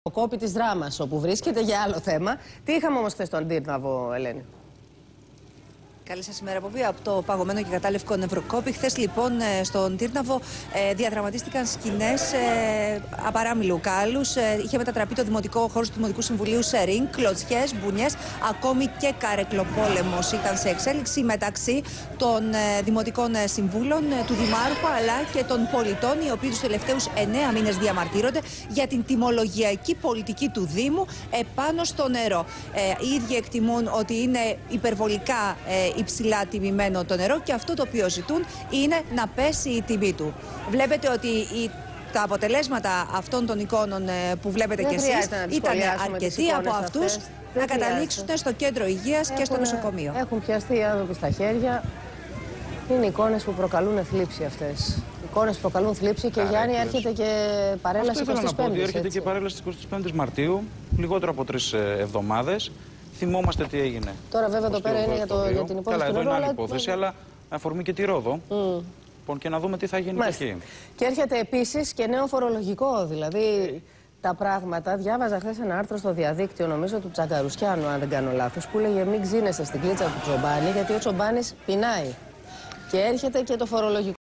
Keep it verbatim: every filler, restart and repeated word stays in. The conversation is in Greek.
Ο κόπη της δράμας όπου βρίσκεται για άλλο θέμα. Τι είχαμε όμως χθες στον Τύρναβο, Ελένη? Καλή σας ημέρα, Ποπή, από το παγωμένο και κατάλευκο Νευροκόπη. Χθες λοιπόν στον Τύρναβο ε, διαδραματίστηκαν σκηνές ε, απαράμιλου κάλους. Ε, είχε μετατραπεί το δημοτικό χώρο του Δημοτικού Συμβουλίου σε ring, κλωτσιές, μπουνιές, ακόμη και καρεκλοπόλεμος ήταν σε εξέλιξη μεταξύ των ε, δημοτικών ε, συμβούλων, ε, του Δημάρχου αλλά και των πολιτών, οι οποίοι τους τελευταίους εννέα μήνες διαμαρτύρονται για την τιμολογιακή πολιτική του Δήμου επάνω στο νερό. Ε, οι ίδιοι εκτιμούν ότι είναι υπερβολικά ε, υψηλά τιμημένο το νερό και αυτό το οποίο ζητούν είναι να πέσει η τιμή του. Βλέπετε ότι η, τα αποτελέσματα αυτών των εικόνων που βλέπετε κι εσείς ήταν αρκετοί από αυτούς να καταλήξουν στο κέντρο υγείας έχουν, και στο νοσοκομείο. Έχουν πιαστεί οι άνθρωποι στα χέρια. Είναι εικόνες που προκαλούν θλίψη αυτές. Εικόνες που προκαλούν θλίψη και Γιάννη έρχεται και παρέλαση εικοστής πέμπτης. Έρχεται και παρέλαση εικοστής πέμπτης Μαρτίου, λιγότερο από τρεις εβδομάδες. Θυμόμαστε τι έγινε. Τώρα, βέβαια, εδώ πέρα είναι για, το, για την υπόθεση. Καλά, του εδώ είναι άλλη αλλά... υπόθεση, αλλά αφορμή και τη Ρόδο. Mm. Λοιπόν, και να δούμε τι θα γίνει και εκεί. Και έρχεται επίσης και νέο φορολογικό. Δηλαδή, τα πράγματα. Διάβαζα χθες ένα άρθρο στο διαδίκτυο, νομίζω του Τσαγκαρουσιάνου, αν δεν κάνω λάθος, που έλεγε μην ξύνεστε στην κλίτσα του Τσομπάνη, γιατί ο Τσομπάνης πεινάει. Και έρχεται και το φορολογικό.